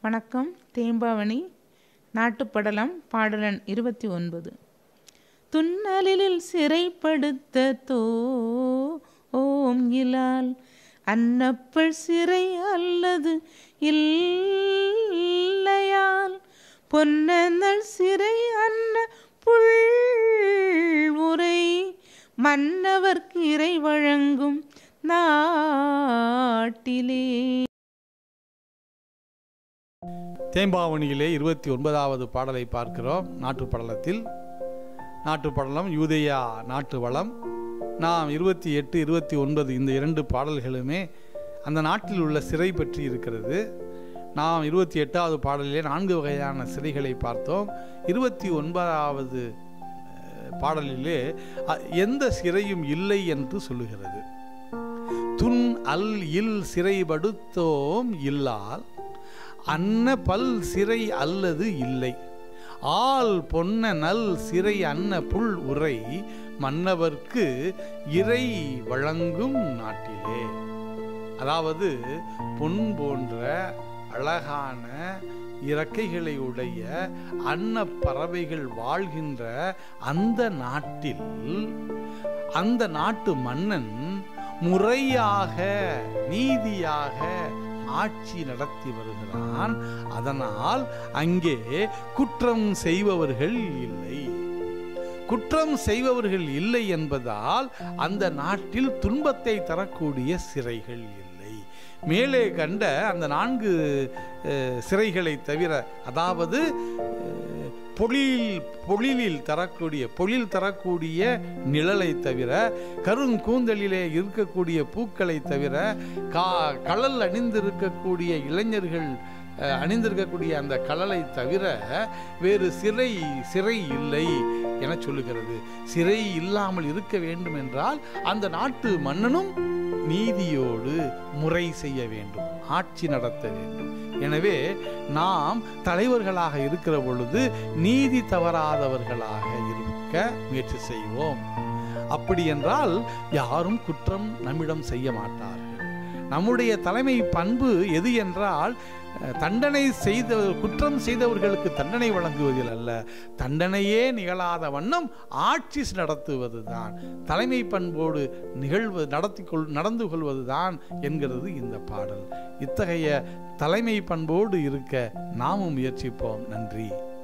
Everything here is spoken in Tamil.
வணக்கம். தேம்பாவணி நாட்டுப்படலம் பாடலன் 29. துன்னலில் சிறைப்படுத்த ஓம் இலால் அன்னப்பள் சிறை அல்லது இல்லையால் பொன்னல் சிறை அன்ன புல் உரை மன்னவர்க்கு இறை வழங்கும் நாட்டிலே. தேம்பாவணியிலே 29வது பாடலை பார்க்கிறோம். நாட்டுப்படலத்தில் நாட்டுப்படலம் யூதேயா நாட்டு வளம். நாம் 28, 29 இந்த 2 பாடல்களுமே அந்த நாட்டில் உள்ள சிறை பற்றி இருக்கிறது. நாம் 28வது பாடலிலே 4 வகையான சிறைகளை பார்த்தோம். 29வது பாடலிலே எந்த சிறையும் இல்லை என்று சொல்லுகிறது. துன் அல் இல் சிறைப்படுத்தோம் இல்லால் அன்ன பல் சிறை அல்லது இல்லை ஆள் பொன்ன நல் சிறை அன்ன புல் உரை மன்னவர்க்கு இறை வழங்கும் நாட்டிலே. அதாவது பொன் போன்ற அழகான இறக்கைகளை உடைய அன்ன பறவைகள் வாழ்கின்ற அந்த நாட்டில் அந்த நாட்டு மன்னன் முறையாக நீதியாக ஆட்சி நடத்தி வருகிறான். அதனால் அங்கே குற்றம் செய்பவர்கள் இல்லை. குற்றம் செய்பவர்கள் இல்லை என்பதால் அந்த நாட்டில் துன்பத்தை தரக்கூடிய சிறைகள் இல்லை. மேலே கண்ட அந்த 4 சிறைகளை தவிர, அதாவது பொழில் தரக்கூடிய நிழலை தவிர, கருங்கூந்தலிலே இருக்கக்கூடிய பூக்களை தவிர, கழல் அணிந்திருக்கக்கூடிய இளைஞர்கள் அணிந்திருக்கக்கூடிய அந்த கழலை தவிர வேறு சிறை இல்லை என சொல்லுகிறது. சிறை இல்லாமல் இருக்க வேண்டும் என்றால் அந்த நாட்டு மன்னனும் நீதியோடு முறை செய்ய வேண்டும், ஆட்சி நடத்த வேண்டும். எனவே நாம் தலைவர்களாக இருக்கிற பொழுது நீதி தவறாதவர்களாக இருக்க முயற்சி செய்வோம். அப்படி என்றால் யாரும் குற்றம் நம்மிடம் செய்ய மாட்டார்கள். நம்முடைய தலைமை பண்பு எது என்றால், குற்றம் செய்தவர்களுக்கு தண்டனை வழங்குவதில் அல்ல, தண்டனையே நிகழாத வண்ணம் ஆட்சி நடத்துவதுதான், தலைமை பண்போடு நடந்து கொள்வதுதான் என்கிறது இந்த பாடல். இத்தகைய தலைமை பண்போடு இருக்க நாமும் முயற்சிப்போம். நன்றி.